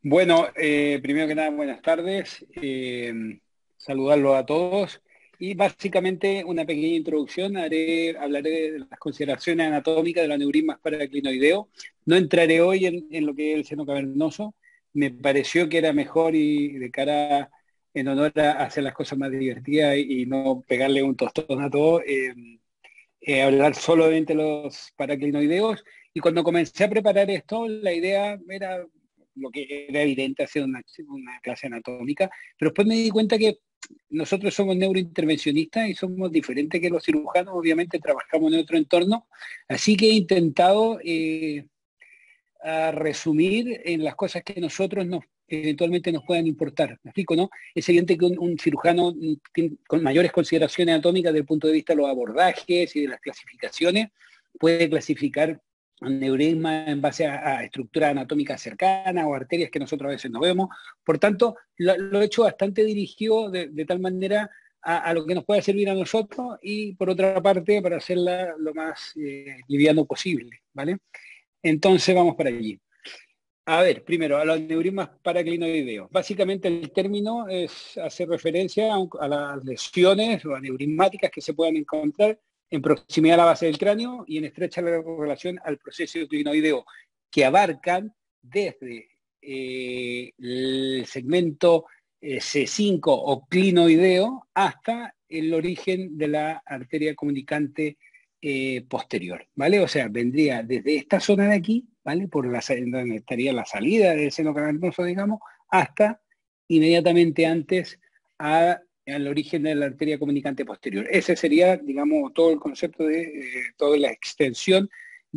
Bueno, primero que nada, buenas tardes. Saludarlos a todos. Y básicamente una pequeña introducción. Hablaré de las consideraciones anatómicas de los aneurismas paraclinoideos. No entraré hoy en lo que es el seno cavernoso. Me pareció que era mejor y de cara en honor a hacer las cosas más divertidas y no pegarle un tostón a todo, hablar solamente de los paraclinoideos. Y cuando comencé a preparar esto, la idea era lo que era evidente, hacer una clase anatómica, pero después me di cuenta que nosotros somos neurointervencionistas y somos diferentes que los cirujanos, obviamente trabajamos en otro entorno, así que he intentado a resumir en las cosas que nosotros eventualmente nos puedan importar. ¿Me explico, no? Es evidente que un cirujano con mayores consideraciones anatómicas desde el punto de vista de los abordajes y de las clasificaciones puede clasificar un neurisma en base a estructuras anatómicas cercanas o arterias que nosotros a veces no vemos. Por tanto, lo he hecho bastante dirigido de tal manera a lo que nos pueda servir a nosotros y por otra parte para hacerla lo más liviano posible, ¿vale? Entonces vamos para allí. A ver, primero, a los aneurismas paraclinoideos. Básicamente el término hace referencia a las lesiones o aneurismáticas que se puedan encontrar en proximidad a la base del cráneo y en estrecha relación al proceso clinoideo, que abarcan desde el segmento C5 o clinoideo hasta el origen de la arteria comunicante posterior, ¿vale? O sea, vendría desde esta zona de aquí, ¿vale? Donde estaría la salida del seno cavernoso, digamos, hasta inmediatamente antes al origen de la arteria comunicante posterior. Ese sería, digamos, todo el concepto de toda la extensión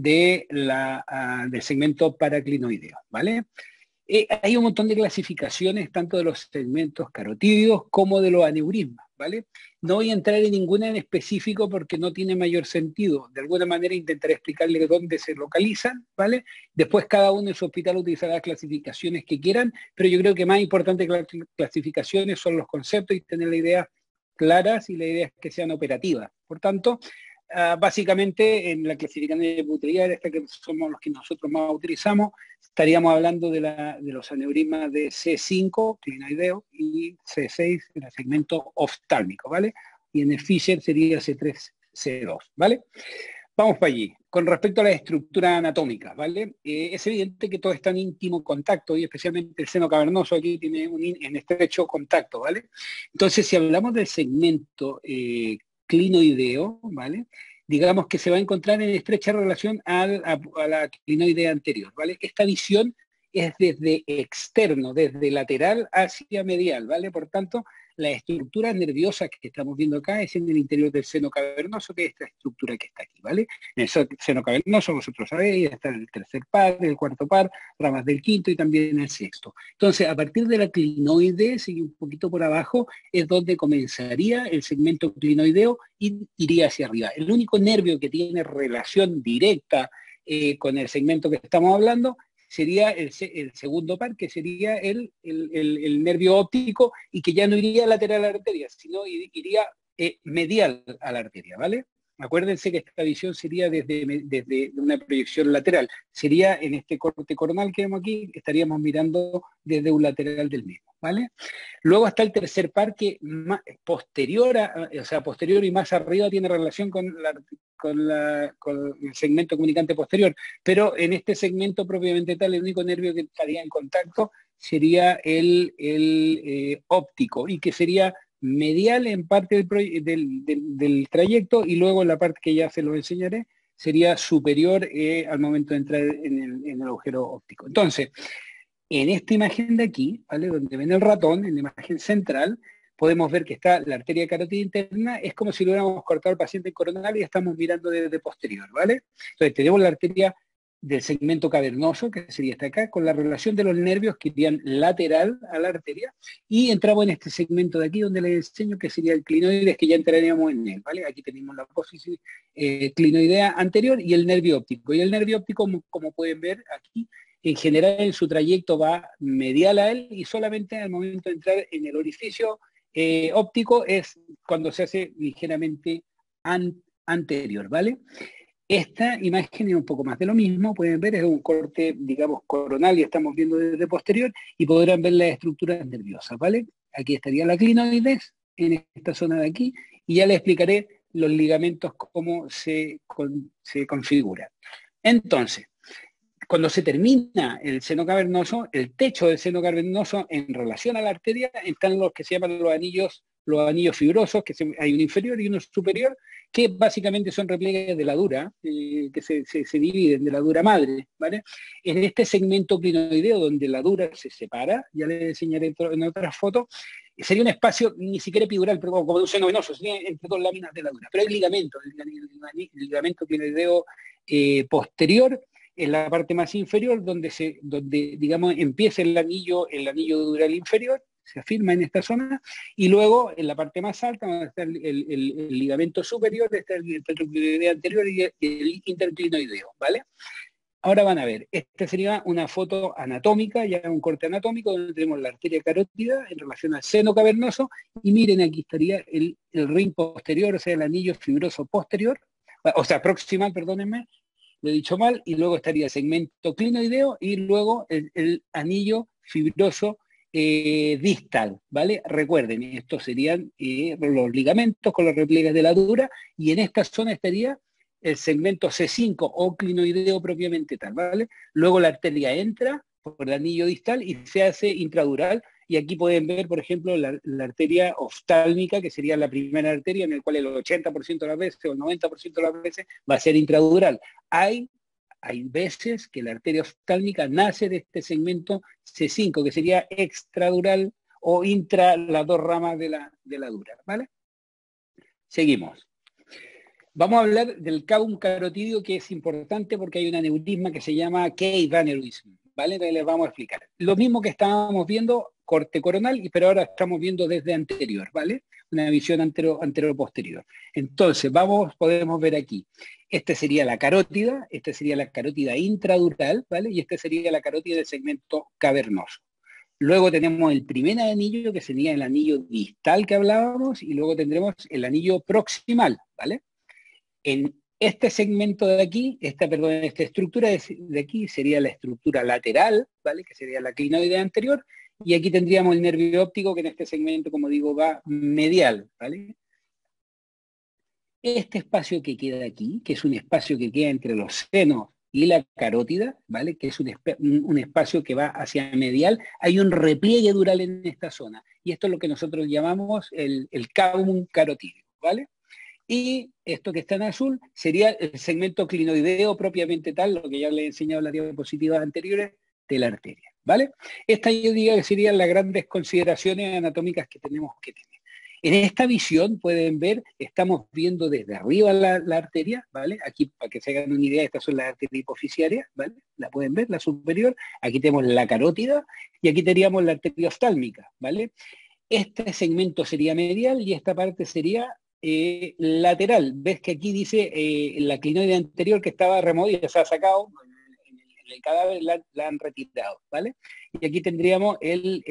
del segmento paraclinoideo, ¿vale? Hay un montón de clasificaciones, tanto de los segmentos carotídeos como de los aneurismas, ¿vale? No voy a entrar en ninguna en específico porque no tiene mayor sentido. De alguna manera intentaré explicarle dónde se localizan, ¿vale? Después cada uno en su hospital utilizará las clasificaciones que quieran, pero yo creo que más importante que las clasificaciones son los conceptos y tener las ideas claras y las ideas que sean operativas. Por tanto, básicamente en la clasificación de Butrier, esta que somos los que nosotros más utilizamos, estaríamos hablando de los aneurismas de C5, clinoideo, y C6, en el segmento oftálmico, ¿vale? Y en el Fisher sería C3, C2, ¿vale? Vamos para allí. Con respecto a la estructura anatómica, ¿vale? Es evidente que todo está en íntimo contacto y especialmente el seno cavernoso aquí tiene en estrecho contacto, ¿vale? Entonces, si hablamos del segmento clinoideo, ¿vale? Digamos que se va a encontrar en estrecha relación a la clinoidea anterior, ¿vale? Esta visión es desde externo, desde lateral hacia medial, ¿vale? Por tanto, la estructura nerviosa que estamos viendo acá es en el interior del seno cavernoso, que es esta estructura que está aquí, ¿vale? En el seno cavernoso, vosotros sabéis, está el tercer par, el cuarto par, ramas del quinto y también el sexto. Entonces, a partir de la clinoide, sigue un poquito por abajo, es donde comenzaría el segmento clinoideo y iría hacia arriba. El único nervio que tiene relación directa con el segmento que estamos hablando sería el segundo par, que sería el nervio óptico y que ya no iría lateral a la arteria, sino iría medial a la arteria, ¿vale? Acuérdense que esta visión sería desde una proyección lateral. Sería en este corte coronal que vemos aquí, estaríamos mirando desde un lateral del mismo, ¿vale? Luego está el tercer par que posterior, o sea, posterior y más arriba tiene relación con el segmento comunicante posterior, pero en este segmento propiamente tal, el único nervio que estaría en contacto sería el óptico y que sería medial en parte del trayecto y luego en la parte que ya se lo enseñaré sería superior al momento de entrar en el agujero óptico. Entonces, en esta imagen de aquí, ¿vale? Donde ven el ratón, en la imagen central, podemos ver que está la arteria carótida interna, es como si lo hubiéramos cortado al paciente coronal y estamos mirando desde posterior, ¿vale? Entonces tenemos la arteria del segmento cavernoso, que sería esta acá, con la relación de los nervios que irían lateral a la arteria, y entramos en este segmento de aquí donde les enseño que sería el clinoides, que ya entraríamos en él, ¿vale? Aquí tenemos la posición clinoidea anterior y el nervio óptico. Y el nervio óptico, como pueden ver aquí, en general en su trayecto va medial a él y solamente al momento de entrar en el orificio óptico es cuando se hace ligeramente anterior, ¿vale? Esta imagen es un poco más de lo mismo, pueden ver, es un corte, digamos, coronal y estamos viendo desde posterior y podrán ver las estructuras nerviosas, ¿vale? Aquí estaría la clinoides, en esta zona de aquí, y ya les explicaré los ligamentos, cómo se configuran. Entonces, cuando se termina el seno cavernoso, el techo del seno cavernoso en relación a la arteria, están los que se llaman los anillos fibrosos, hay uno inferior y uno superior, que básicamente son repliegues de la dura, que se dividen de la dura madre, ¿vale? En este segmento clinoideo donde la dura se separa, ya les enseñaré en otras fotos, sería un espacio ni siquiera epidural, pero como de un seno venoso, sería entre dos láminas de la dura. Pero hay ligamento, el ligamento clinoideo posterior, en la parte más inferior, donde digamos, empieza el anillo dural inferior, se afirma en esta zona, y luego en la parte más alta, donde está el ligamento superior, está el petroclinoideo anterior y el interclinoideo, ¿vale? Ahora van a ver, esta sería una foto anatómica, ya un corte anatómico, donde tenemos la arteria carótida en relación al seno cavernoso, y miren, aquí estaría el ring posterior, o sea, el anillo fibroso posterior, o sea, proximal, perdónenme, lo he dicho mal, y luego estaría el segmento clinoideo y luego el anillo fibroso distal, ¿vale? Recuerden, estos serían los ligamentos con los repliegues de la dura, y en esta zona estaría el segmento C5 o clinoideo propiamente tal, ¿vale? Luego la arteria entra por el anillo distal y se hace intradural, y aquí pueden ver, por ejemplo, la arteria oftálmica, que sería la primera arteria en la cual el 80% de las veces o el 90% de las veces va a ser intradural. Hay veces que la arteria oftálmica nace de este segmento C5, que sería extradural o intra las dos ramas de la dura, ¿vale? Seguimos. Vamos a hablar del cavum carotídeo, que es importante porque hay un aneurisma que se llama cave aneurysm, ¿vale? Entonces les vamos a explicar. Lo mismo que estábamos viendo, corte coronal, pero ahora estamos viendo desde anterior, ¿vale? Una visión antero-posterior. Entonces, podemos ver aquí. Esta sería la carótida, esta sería la carótida intradural, ¿vale? Y esta sería la carótida del segmento cavernoso. Luego tenemos el primer anillo, que sería el anillo distal que hablábamos, y luego tendremos el anillo proximal, ¿vale? En este segmento de aquí, esta estructura de aquí sería la estructura lateral, ¿vale? Que sería la clinoidea anterior, y aquí tendríamos el nervio óptico, que en este segmento, como digo, va medial, ¿vale? Este espacio que queda aquí, que es un espacio que queda entre los senos y la carótida, ¿vale? Que es un espacio que va hacia medial, hay un repliegue dural en esta zona, y esto es lo que nosotros llamamos el cavum carotídeo, ¿vale? Y esto que está en azul sería el segmento clinoideo propiamente tal, lo que ya les he enseñado en las diapositivas anteriores, de la arteria, ¿vale? Esta yo diría que serían las grandes consideraciones anatómicas que tenemos que tener. En esta visión pueden ver, estamos viendo desde arriba la arteria, ¿vale? Aquí, para que se hagan una idea, estas son las arterias hipofisiarias, ¿vale? La pueden ver, la superior. Aquí tenemos la carótida y aquí tendríamos la arteria oftálmica, ¿vale? Este segmento sería medial y esta parte sería lateral. Ves que aquí dice la clinoide anterior que estaba removida, se ha sacado, en el cadáver la han retirado, ¿vale? Y aquí tendríamos el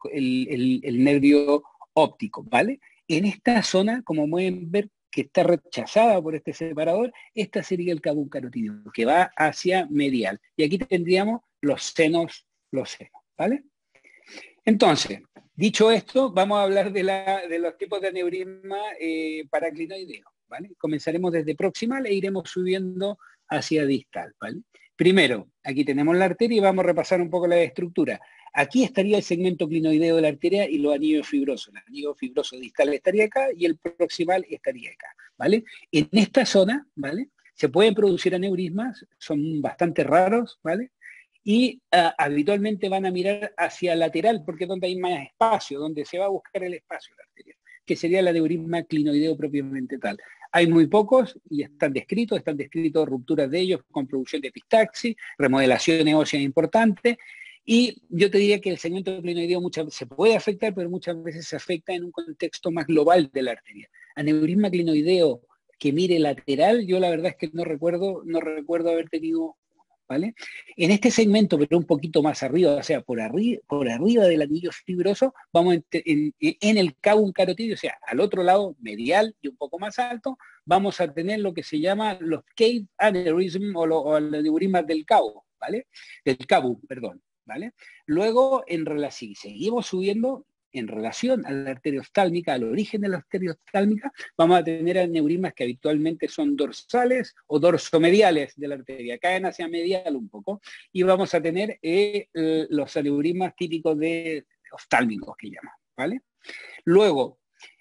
nervio óptico, ¿vale? En esta zona, como pueden ver, que está rechazada por este separador, esta sería el cavum carotídeo, que va hacia medial. Y aquí tendríamos los senos, ¿vale? Entonces, dicho esto, vamos a hablar de los tipos de aneurisma paraclinoideo, ¿vale? Comenzaremos desde proximal e iremos subiendo hacia distal, ¿vale? Primero, aquí tenemos la arteria y vamos a repasar un poco la estructura. Aquí estaría el segmento clinoideo de la arteria y los anillos fibrosos. El anillo fibroso distal estaría acá y el proximal estaría acá, ¿vale? En esta zona, ¿vale? Se pueden producir aneurismas, son bastante raros, ¿vale? Y habitualmente van a mirar hacia el lateral, porque es donde hay más espacio, donde se va a buscar el espacio de la arteria, que sería el aneurisma clinoideo propiamente tal. Hay muy pocos y están descritos rupturas de ellos con producción de epistaxis, remodelaciones óseas importantes, y yo te diría que el segmento clinoideo muchas veces se puede afectar, pero muchas veces se afecta en un contexto más global de la arteria. Aneurisma clinoideo que mire lateral, yo la verdad es que no recuerdo haber tenido, ¿vale? En este segmento, pero un poquito más arriba, o sea, por arriba del anillo fibroso, vamos en el cabo carotidio, o sea, al otro lado, medial y un poco más alto, vamos a tener lo que se llama los cave aneurysm o los aneurismas del cabo, ¿vale? Del cabo, perdón, ¿vale? Luego, si seguimos subiendo, en relación a la arteria oftálmica, al origen de la arteria oftálmica, vamos a tener aneurismas que habitualmente son dorsales o dorsomediales de la arteria, caen hacia medial un poco, y vamos a tener los aneurismas típicos de oftálmicos que llaman, ¿vale? Luego,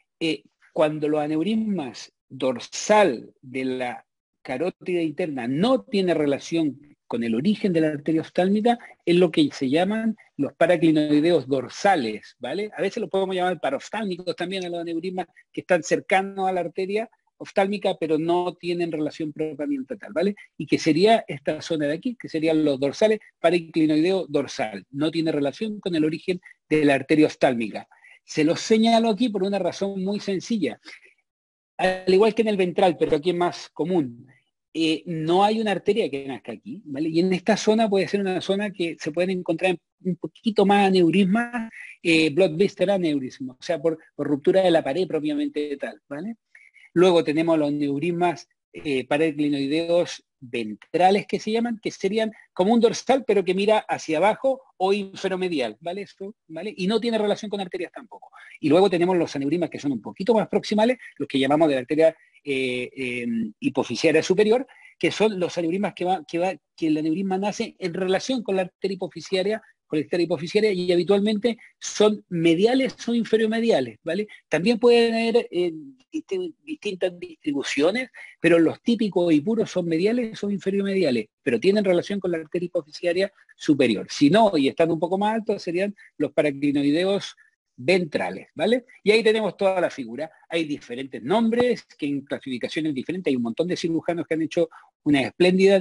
cuando los aneurismas dorsal de la carótida interna no tiene relación con el origen de la arteria oftálmica, es lo que se llaman los paraclinoideos dorsales, ¿vale? A veces los podemos llamar paroftálmicos también a los aneurismas que están cercanos a la arteria oftálmica, pero no tienen relación propiamente tal, ¿vale? Y que sería esta zona de aquí, que serían los dorsales, paraclinoideo dorsal. No tiene relación con el origen de la arteria oftálmica. Se los señalo aquí por una razón muy sencilla. Al igual que en el ventral, pero aquí es más común, no hay una arteria que nazca aquí, ¿vale? Y en esta zona puede ser una zona que se pueden encontrar un poquito más aneurismas, blood-blister aneurisma, o sea, por ruptura de la pared propiamente tal, ¿vale? Luego tenemos los aneurismas paraclinoideos ventrales que se llaman, que serían como un dorsal, pero que mira hacia abajo o inferomedial, ¿vale? Esto, ¿vale? Y no tiene relación con arterias tampoco. Y luego tenemos los aneurismas que son un poquito más proximales, los que llamamos de la arteria hipofisiaria superior, que son los aneurismas que el aneurisma nace en relación con la arteria hipofisiaria, y habitualmente son mediales o inferiomediales, ¿vale? También pueden haber distintas distribuciones, pero los típicos y puros son mediales o inferiomediales, pero tienen relación con la arteria hipofisiaria superior. Si no, y están un poco más altos, serían los paraclinoideos ventrales, ¿vale? Y ahí tenemos toda la figura. Hay diferentes nombres, que en clasificaciones diferentes, hay un montón de cirujanos que han hecho una espléndida,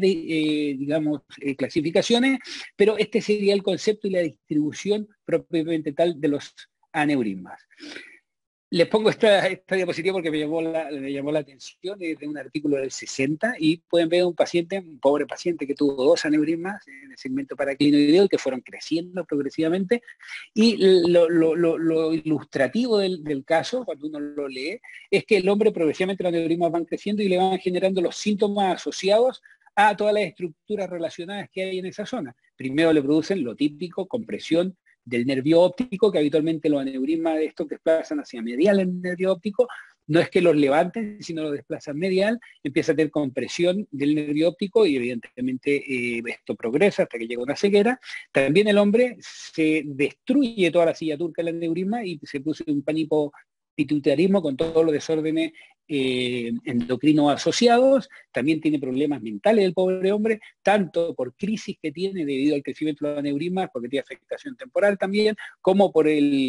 clasificaciones, pero este sería el concepto y la distribución propiamente tal de los aneurismas. Les pongo esta diapositiva porque me llamó la atención, es de un artículo del 60 y pueden ver un pobre paciente que tuvo 2 aneurismas en el segmento paraclinoideo que fueron creciendo progresivamente y lo ilustrativo del caso, cuando uno lo lee, es que el hombre progresivamente los aneurismas van creciendo y le van generando los síntomas asociados a todas las estructuras relacionadas que hay en esa zona. Primero le producen lo típico, compresión del nervio óptico, que habitualmente los aneurismas de estos desplazan hacia medial en el nervio óptico, no es que los levanten, sino los desplazan medial, empieza a tener compresión del nervio óptico y evidentemente esto progresa hasta que llega una ceguera. También el hombre se destruye toda la silla turca del aneurisma y se produce un pánico pituitarismo con todos los desórdenes endocrinos asociados, también tiene problemas mentales el pobre hombre, tanto por crisis que tiene debido al crecimiento de los aneurismas, porque tiene afectación temporal también, como por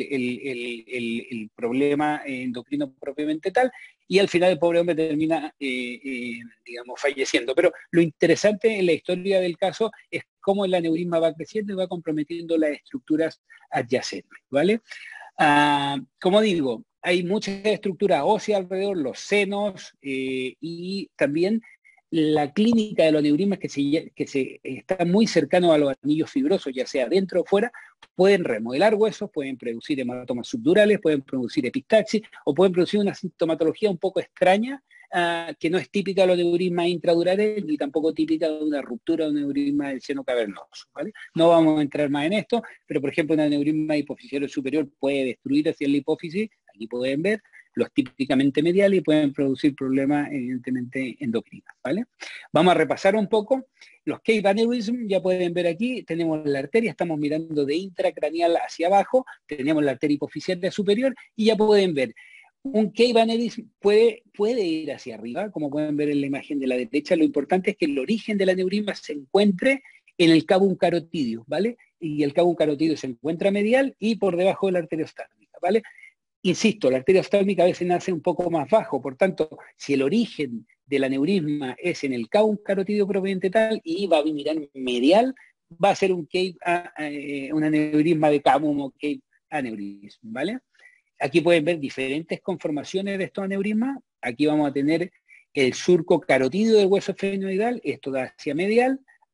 el problema endocrino propiamente tal, y al final el pobre hombre termina, digamos, falleciendo. Pero lo interesante en la historia del caso es cómo el aneurisma va creciendo y va comprometiendo las estructuras adyacentes, ¿vale? Como digo, hay muchas estructuras óseas alrededor, los senos y también la clínica de los aneurismas que está muy cercano a los anillos fibrosos, ya sea dentro o fuera, pueden remodelar huesos, pueden producir hematomas subdurales, pueden producir epistaxis o pueden producir una sintomatología un poco extraña que no es típica de los aneurismas intradurales ni tampoco típica de una ruptura de un aneurisma del seno cavernoso, ¿vale? No vamos a entrar más en esto, pero por ejemplo un aneurisma hipofisiario superior puede destruir hacia la hipófisis, aquí pueden ver, los típicamente mediales y pueden producir problemas evidentemente endocrinos, ¿vale? Vamos a repasar un poco. Los cave aneurysm, ya pueden ver aquí, tenemos la arteria, estamos mirando de intracraneal hacia abajo, tenemos la arteria hipofisiaria superior y ya pueden ver, un cave aneurysm puede ir hacia arriba, como pueden ver en la imagen de la derecha. Lo importante es que el origen del aneurisma se encuentre en el cabo carotidio, ¿vale? Y el cabo carotidio se encuentra medial y por debajo de la arteria oftálmica, ¿vale? Insisto, la arteria oftálmica a veces nace un poco más bajo, por tanto, si el origen del aneurisma es en el cabo carotidio propiamente tal y va a mirar medial, va a ser un aneurisma de cabo, un cave aneurisma, ¿vale? Aquí pueden ver diferentes conformaciones de estos aneurismas. Aquí vamos a tener el surco carotidio del hueso esfenoidal, esto da hacia medial,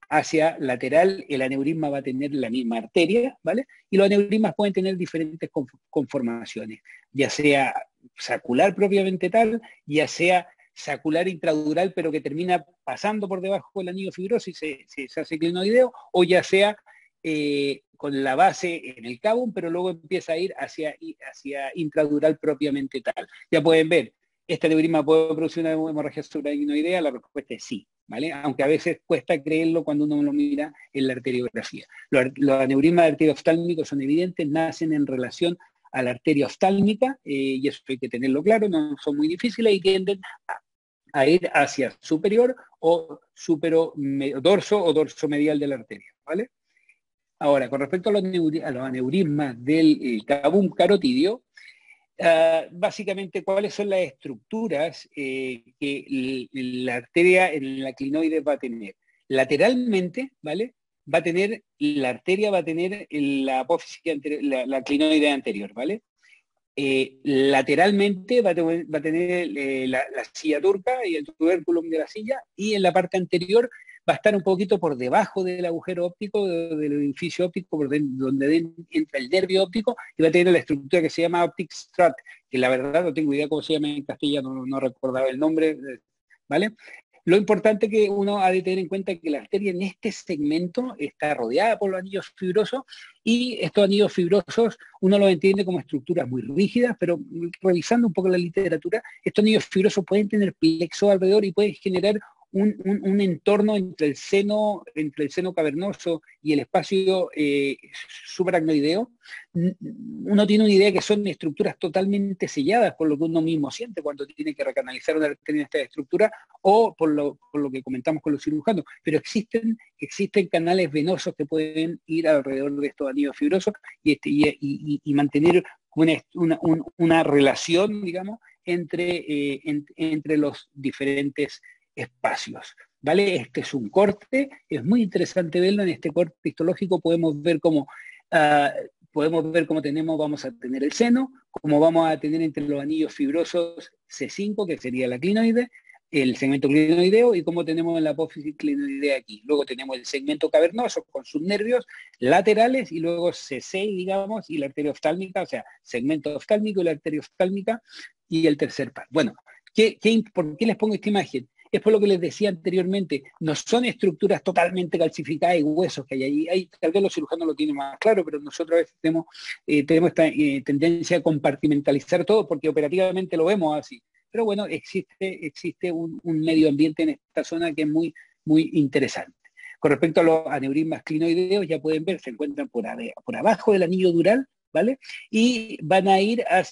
hacia lateral, el aneurisma va a tener la misma arteria, ¿vale? Y los aneurismas pueden tener diferentes conformaciones, ya sea sacular propiamente tal, ya sea sacular intradural, pero que termina pasando por debajo del anillo fibroso y se hace clinoideo, o ya sea con la base en el cabum, pero luego empieza a ir hacia intradural propiamente tal. Ya pueden ver, ¿este aneurisma puede producir una hemorragia supraaracnoidea? La respuesta es sí, ¿vale? Aunque a veces cuesta creerlo cuando uno lo mira en la arteriografía. Los aneurismas arterioftálmicos son evidentes, nacen en relación a la arteria oftálmica, y eso hay que tenerlo claro, no son muy difíciles y tienden a ir hacia superior o dorso o dorso medial de la arteria, ¿vale? Ahora, con respecto a los aneurismas del cabum carotidio, básicamente, ¿cuáles son las estructuras que la arteria en la clinoide va a tener? Lateralmente, ¿vale? La arteria va a tener la apófisis anterior, la clinoide anterior, ¿vale? Lateralmente va a tener la silla turca y el tubérculum de la silla, y en la parte anterior va a estar un poquito por debajo del agujero óptico, del orificio óptico, donde entra el nervio óptico, y va a tener la estructura que se llama optic strut, que la verdad no tengo idea cómo se llama en castellano, no recordaba el nombre, ¿vale? Lo importante que uno ha de tener en cuenta es que la arteria en este segmento está rodeada por los anillos fibrosos, y estos anillos fibrosos uno los entiende como estructuras muy rígidas, pero revisando un poco la literatura, estos anillos fibrosos pueden tener plexo alrededor y pueden generar un entorno entre el seno cavernoso y el espacio subaracnoideo. Uno tiene una idea que son estructuras totalmente selladas, por lo que uno mismo siente cuando tiene que recanalizar una arteria en esta estructura, o por lo que comentamos con los cirujanos, pero existen canales venosos que pueden ir alrededor de estos anillos fibrosos y mantener una relación, digamos, entre los diferentes espacios, ¿vale? Este es un corte, es muy interesante verlo. En este corte histológico podemos ver cómo vamos a tener el seno, cómo vamos a tener entre los anillos fibrosos C5, que sería la clinoide, el segmento clinoideo, y cómo tenemos la apófisis clinoidea aquí. Luego tenemos el segmento cavernoso con sus nervios laterales, y luego C6, digamos, y la arteria oftálmica, o sea, segmento oftálmico y la arteria oftálmica, y el tercer par. Bueno, ¿por qué les pongo esta imagen? Es por lo que les decía anteriormente, no son estructuras totalmente calcificadas y huesos que hay ahí. Tal vez los cirujanos lo tienen más claro, pero nosotros a veces tenemos esta tendencia a compartimentalizar todo porque operativamente lo vemos así. Pero bueno, existe un medio ambiente en esta zona que es muy, muy interesante. Con respecto a los aneurismas clinoideos, ya pueden ver, se encuentran por abajo del anillo dural, ¿vale? Y van a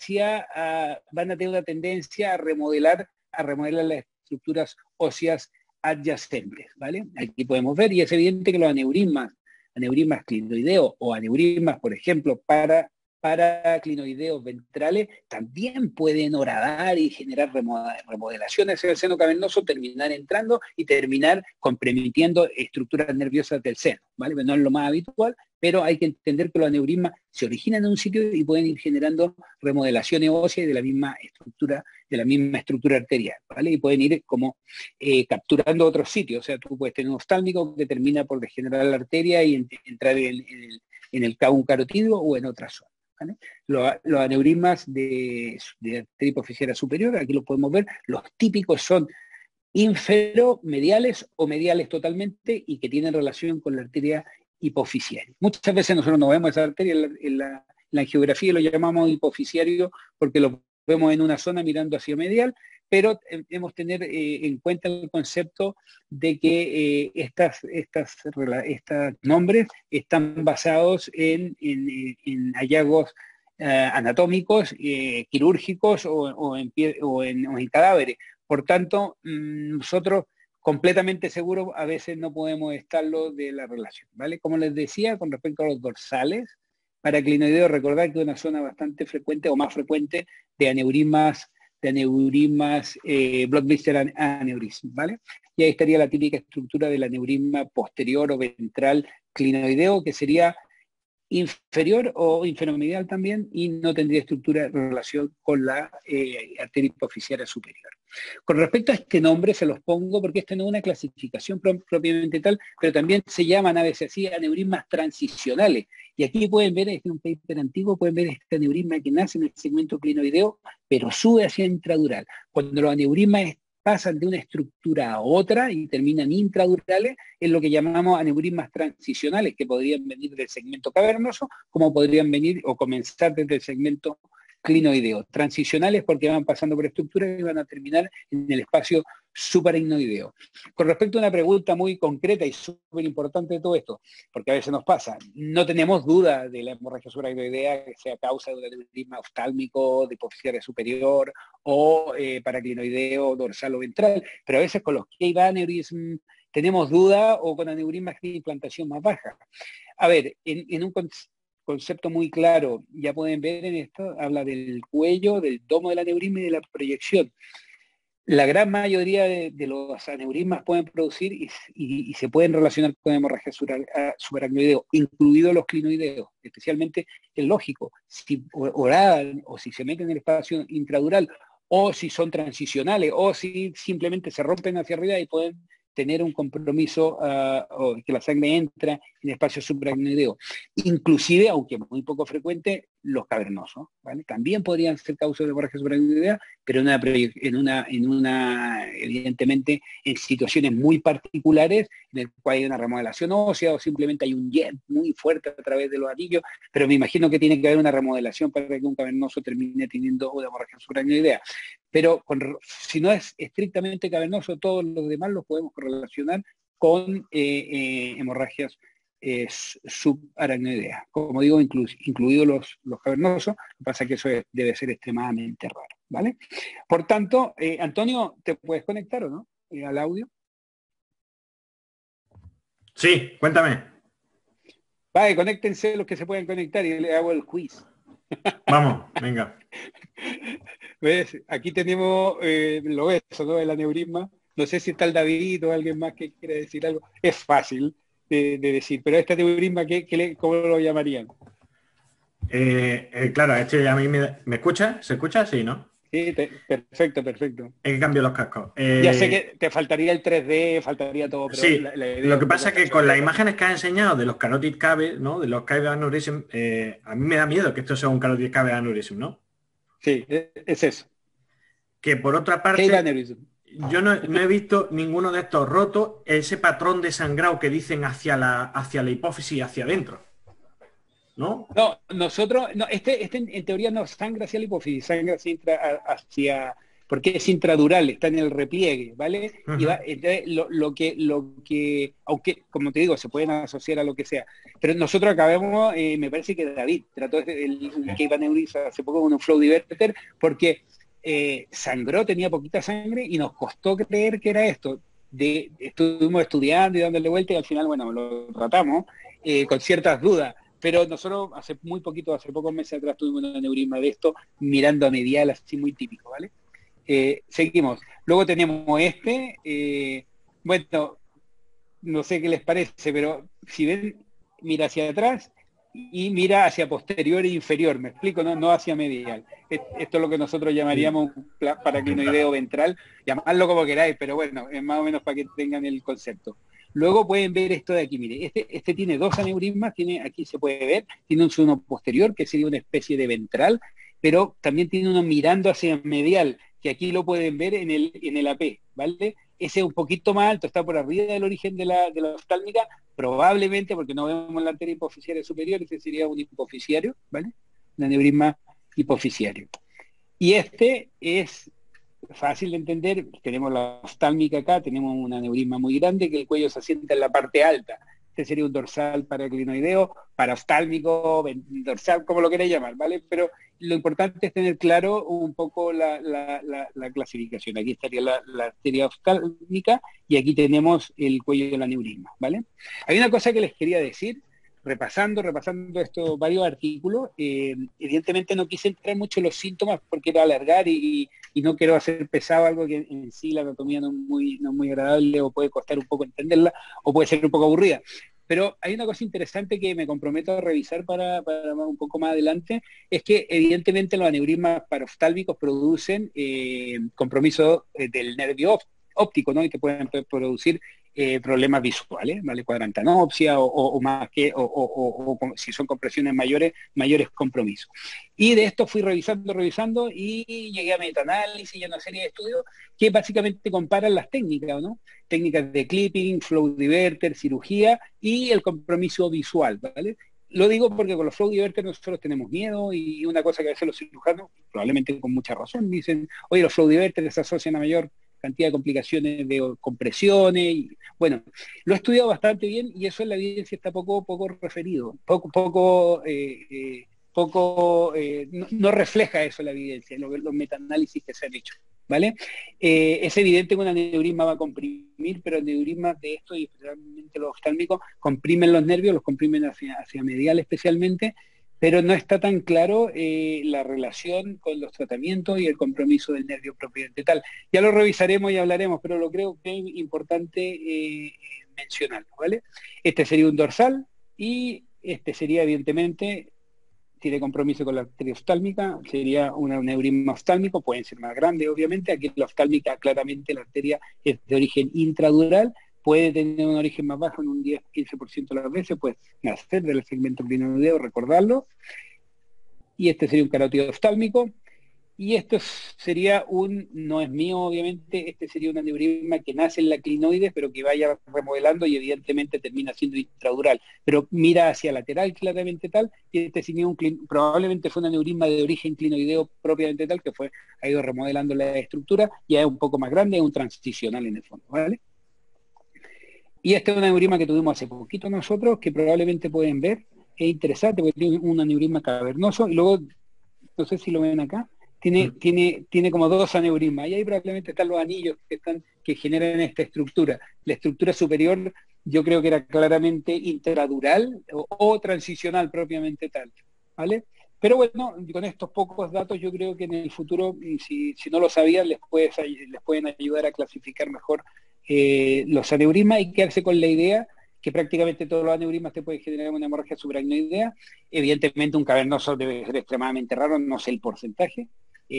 tener una tendencia a remodelar las estructuras óseas adyacentes, ¿vale? Aquí podemos ver, y es evidente que los aneurismas clinoideos o aneurismas, por ejemplo, paraclinoideos ventrales, también pueden horadar y generar remodelaciones en el seno cavernoso, terminar entrando y terminar comprometiendo estructuras nerviosas del seno, ¿vale? No es lo más habitual, pero hay que entender que los aneurismas se originan en un sitio y pueden ir generando remodelaciones óseas de la misma estructura arterial, ¿vale? Y pueden ir como capturando otros sitios. O sea, tú puedes tener un oftálmico que termina por degenerar la arteria y entrar en el cabum carotidio o en otra zona, ¿vale? Los aneurismas de arteria hipofisiaria superior, aquí lo podemos ver, los típicos son inferomediales o mediales totalmente, y que tienen relación con la arteria hipofisiaria. Muchas veces nosotros no vemos esa arteria en la angiografía, lo llamamos hipofisiario porque lo vemos en una zona mirando hacia medial, pero debemos tener en cuenta el concepto de que estos nombres están basados en hallazgos anatómicos, quirúrgicos o en cadáveres. Por tanto, nosotros completamente seguros a veces no podemos estarlo de la relación, ¿vale? Como les decía, con respecto a los dorsales, paraclinoideo, recordar que es una zona bastante frecuente o más frecuente de aneurismas blood-blister aneurism, ¿vale? Y ahí estaría la típica estructura del aneurisma posterior o ventral clinoideo, que sería inferior o inferomedial también, y no tendría estructura de relación con la arteria hipoficiaria superior. Con respecto a este nombre se los pongo porque este no es una clasificación propiamente tal, pero también se llaman a veces así aneurismas transicionales. Y aquí pueden ver, este es un paper antiguo, pueden ver este aneurisma que nace en el segmento clinoideo, pero sube hacia intradural. Cuando los aneurismas pasan de una estructura a otra y terminan intradurales, es lo que llamamos aneurismas transicionales, que podrían venir del segmento cavernoso, como podrían venir o comenzar desde el segmento clinoideo. Transicionales porque van pasando por estructuras y van a terminar en el espacio supraignoideo. Con respecto a una pregunta muy concreta y súper importante de todo esto, porque a veces nos pasa, no tenemos duda de la hemorragia supraignoidea que sea causa de un aneurisma oftálmico, de hipoficiaria superior o paraclinoideo, dorsal o ventral, pero a veces con los cave aneurism tenemos duda o con aneurismas de implantación más baja. A ver, en un concepto muy claro, ya pueden ver en esto, habla del cuello, del domo del aneurisma y de la proyección. La gran mayoría de los aneurismas pueden producir y se pueden relacionar con hemorragia subaracnoideo, incluidos los clinoideos, especialmente es lógico, si oran o si se meten en el espacio intradural, o si son transicionales, o si simplemente se rompen hacia arriba y pueden tener un compromiso o que la sangre entra en el espacio subaracnoideo. Inclusive, aunque muy poco frecuente, los cavernosos, ¿vale? También podrían ser causa de hemorragia subaracnoidea, pero evidentemente, en situaciones muy particulares, en el cual hay una remodelación ósea o simplemente hay un jet muy fuerte a través de los anillos, pero me imagino que tiene que haber una remodelación para que un cavernoso termine teniendo una hemorragia subaracnoidea. Pero si no es estrictamente cavernoso, todos los demás los podemos correlacionar con hemorragias subaracnoidea. Como digo, incluidos los cavernosos, lo que pasa es que eso debe ser extremadamente raro, ¿vale? Por tanto, Antonio, ¿te puedes conectar o no? Al audio. Sí, cuéntame. Vale, conéctense los que se pueden conectar y le hago el quiz. Vamos, venga. ¿Ves? Aquí tenemos, lo ves, ¿no? El aneurisma. No sé si está el David o alguien más que quiera decir algo. Es fácil de decir, pero este aneurisma, ¿cómo lo llamarían? Claro, a mí me escucha, ¿se escucha? Sí, ¿no? Sí, perfecto, perfecto. Es que cambio los cascos. Ya sé que te faltaría el 3D, faltaría todo, pero Sí, la idea lo es que un poco pasa es que hacerlo con las ver. imágenes que has enseñado de los carotid caves, ¿no? De los cave aneurysm, a mí me da miedo que esto sea un carotid cave aneurysm, ¿no? Sí, es eso. Que por otra Cave parte, aneurysm. yo no he visto ninguno de estos rotos, ese patrón de sangrado que dicen hacia la hipófisis y hacia adentro, ¿no? No, nosotros, no, este en teoría no sangra hacia la hipófisis, sangra hacia, porque es intradural, está en el repliegue, ¿vale? Y Ujú. va, entonces, aunque, como te digo, se pueden asociar a lo que sea, pero nosotros acabamos, me parece que David trató un cave aneurysm hace poco con un flow diverter, porque sangró, tenía poquita sangre y nos costó creer que era esto. Estuvimos estudiando y dándole vuelta y al final, bueno, lo tratamos con ciertas dudas. Pero nosotros hace muy poquito, hace pocos meses atrás tuvimos un aneurisma de esto, mirando a medial, así muy típico, ¿vale? Seguimos. Luego tenemos bueno, no sé qué les parece, pero si ven, mira hacia atrás y mira hacia posterior e inferior, me explico, no hacia medial. Esto es lo que nosotros Sí. llamaríamos un paraclinoideo ventral, llamadlo como queráis, pero bueno, es más o menos para que tengan el concepto. Luego pueden ver esto de aquí, mire, este tiene dos aneurismas, aquí se puede ver, tiene uno posterior, que sería una especie de ventral, pero también tiene uno mirando hacia medial, que aquí lo pueden ver en el AP, ¿vale? Ese es un poquito más alto, está por arriba del origen de la oftálmica, probablemente, porque no vemos la arteria hipoficiaria superior, ese sería un hipoficiario, ¿vale? Un aneurisma hipoficiario. Y este es fácil de entender, tenemos la oftálmica acá, tenemos un aneurisma muy grande que el cuello se asienta en la parte alta. Este sería un dorsal paraclinoideo, paraoftálmico, dorsal, como lo queráis llamar, ¿vale? Pero lo importante es tener claro un poco la clasificación. Aquí estaría la arteria oftálmica y aquí tenemos el cuello del aneurisma, ¿vale? Hay una cosa que les quería decir, repasando estos varios artículos, evidentemente no quise entrar mucho en los síntomas porque era alargar y no quiero hacer pesado algo que en sí la anatomía no es muy agradable o puede costar un poco entenderla o puede ser un poco aburrida. Pero hay una cosa interesante que me comprometo a revisar para un poco más adelante, es que evidentemente los aneurismas paroftálmicos producen compromiso del nervio óptico, ¿no? Y te pueden producir problemas visuales, ¿vale? Cuadrantanopsia o más que, o si son compresiones mayores, mayores compromisos. Y de esto fui revisando y llegué a metaanálisis y a una serie de estudios que básicamente comparan las técnicas, ¿no? Técnicas de clipping, flow diverter, cirugía y el compromiso visual, ¿vale? Lo digo porque con los flow diverter nosotros tenemos miedo y una cosa que a veces los cirujanos, probablemente con mucha razón, dicen, oye, los flow diverter se asocian a mayor cantidad de complicaciones de compresiones. Y, bueno, lo he estudiado bastante bien y eso en la evidencia está poco referido, no refleja eso la evidencia, los metaanálisis que se han hecho, ¿vale? Es evidente que un aneurisma va a comprimir, pero aneurismas de esto, y especialmente los oftálmicos, comprimen los nervios, los comprimen hacia medial especialmente, pero no está tan claro la relación con los tratamientos y el compromiso del nervio propiamente tal. Ya lo revisaremos y hablaremos, pero lo creo que es importante mencionarlo, ¿vale? Este sería un dorsal y este sería evidentemente, tiene compromiso con la arteria oftálmica, sería un aneurisma oftálmico, pueden ser más grandes obviamente, aquí la oftálmica claramente la arteria es de origen intradural, puede tener un origen más bajo en un 10-15% de las veces, puede nacer del segmento clinoideo, recordarlo, y este sería un carótido oftálmico, y esto sería no es mío obviamente, este sería un aneurisma que nace en la clinoides, pero que vaya remodelando y evidentemente termina siendo intradural, pero mira hacia lateral claramente tal, y este sería probablemente fue un aneurisma de origen clinoideo propiamente tal, que ha ido remodelando la estructura, ya es un poco más grande, es un transicional en el fondo, ¿vale? Y este es un aneurisma que tuvimos hace poquito nosotros, que probablemente pueden ver, es interesante porque tiene un aneurisma cavernoso, y luego, no sé si lo ven acá, tiene como dos aneurismas, y ahí probablemente están los anillos que generan esta estructura. La estructura superior yo creo que era claramente intradural o transicional propiamente tal, ¿vale? Pero bueno, con estos pocos datos yo creo que en el futuro, si no lo sabían, les pueden ayudar a clasificar mejor los aneurismas y quedarse con la idea que prácticamente todos los aneurismas te pueden generar una hemorragia subaracnoidea. Evidentemente un cavernoso debe ser extremadamente raro, no sé el porcentaje,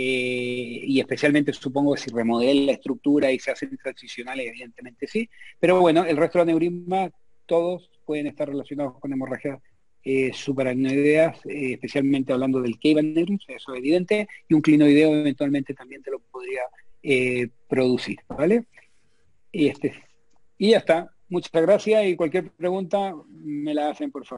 y especialmente supongo que si remodelan la estructura y se hacen transicionales, evidentemente sí, pero bueno, el resto de los aneurismas todos pueden estar relacionados con hemorragias subaracnoideas, especialmente hablando del cave aneurysm, eso es evidente, y un clinoideo eventualmente también te lo podría producir, ¿vale? Y ya está. Muchas gracias y cualquier pregunta me la hacen, por favor.